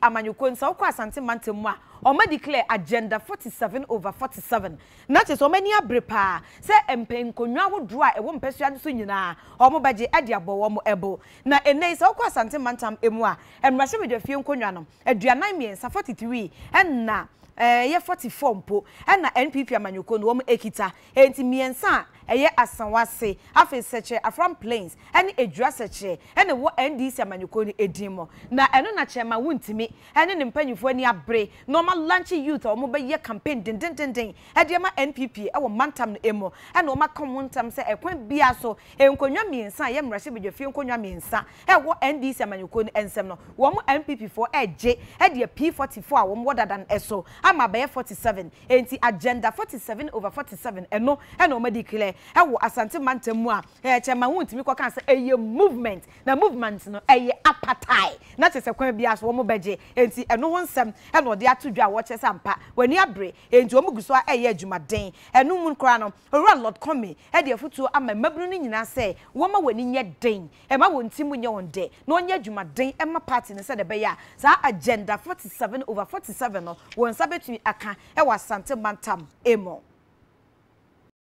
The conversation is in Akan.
amanyoko nsa okwa asante mantemu a oma declare agenda 47/47 na che so mani abrepa se empenkonwa wodo a ewo mpesua so nyina omo baje ade abowo mo ebo na enei se okwa asante mantam emu a emrahye bedwafie nkonwa no aduanan miensa 43 enna ye 44 mpo na NPP amanyoko no wo ekita enti miensa eye asanwase afi seche afram plains ene edura seche ene wo NDC amanyoko ni edimo na eno na chema wuntimi ene ne mpanyufo ani abre normal lunch youth omo be ye campaign dindindindin ede ma NPP ewo mantam no emo ene omo kamuntam se ekwan bia so enkonwa miensa ye mrahye bedwafie enkonwa miensa ewo NDC amanyoko ni ensem no wo mo NPP for eje ede P44 a wo mo dadan eso ama be 47 enti agenda 47/47 eno omo declare ewo asante mantemu a chema wuntimi kwa kan se eye movement na movement no eye apartheid na chese kwan bia so wo mo beje enti eno ho nsem eno de atodwa wo chese ampa wani abre enti wo muguso a eye adwumaden eno mun kra no ora Lord Commey e de afutu ama mabru no nyina se wo ma wani nye den e ma wontimu nye wonde na onye adwumaden e ma party ne se de be ya sa agenda 47/47 no won sabetumi aka e wasante mantam emo